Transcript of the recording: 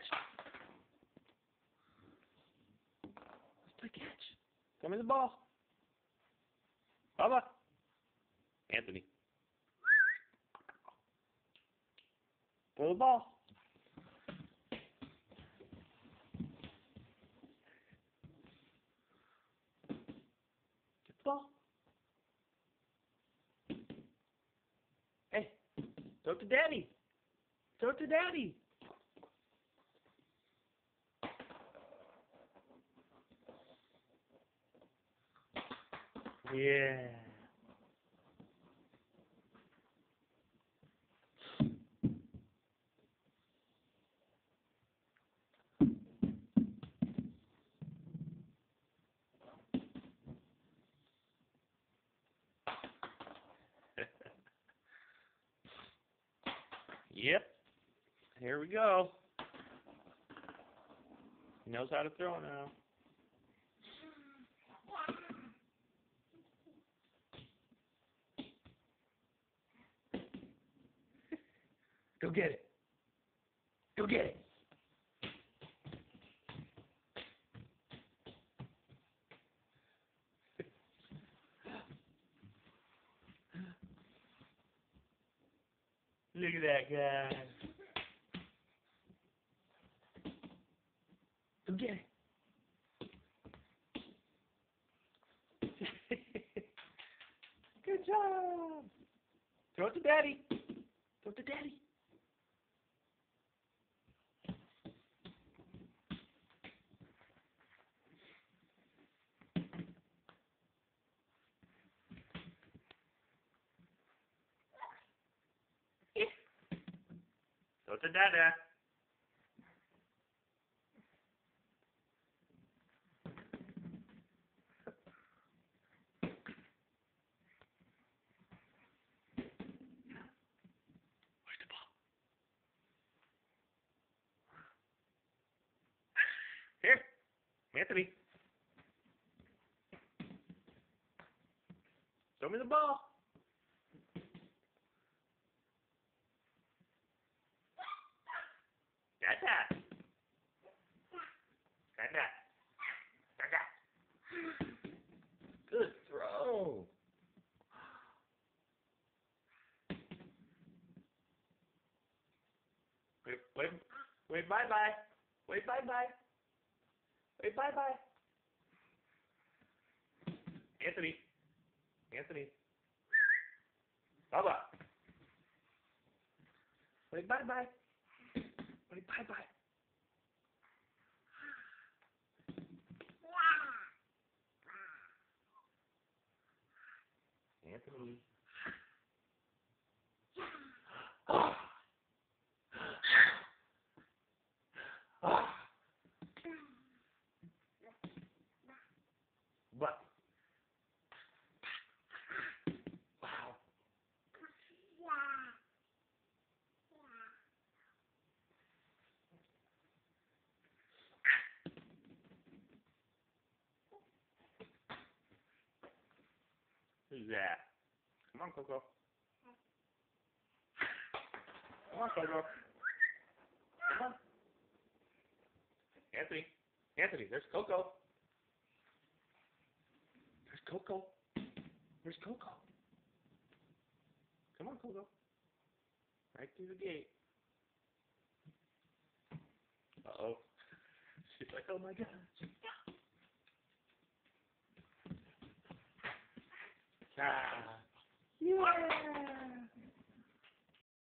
Let's play catch. Throw me the ball. Bubba. Anthony. Throw the ball. Get the ball. Hey, throw it to Daddy. Throw it to Daddy. Yeah. Yep. Here we go. He knows how to throw now. Go get it. Go get it. Look at that guy. Go get it. Good job. Throw it to Daddy. Throw it to Daddy. Throw it to Dada. Where's the ball? Here, Anthony. Throw me the ball. Dada. Dada. Dada. Good throw. Wait, bye-bye. Wait, bye-bye. Wait, bye-bye. Anthony. Anthony. Bubba. Wait, bye-bye. Wait, bye-bye. Anthony. What? Wow. Who's that? Come on, Coco. Come on, Coco. Come on. Anthony. Anthony, there's Coco. There's Coco. Where's Coco? Come on, Coco. Right through the gate. Uh-oh. She's like, oh my gosh. Ah. Yeah.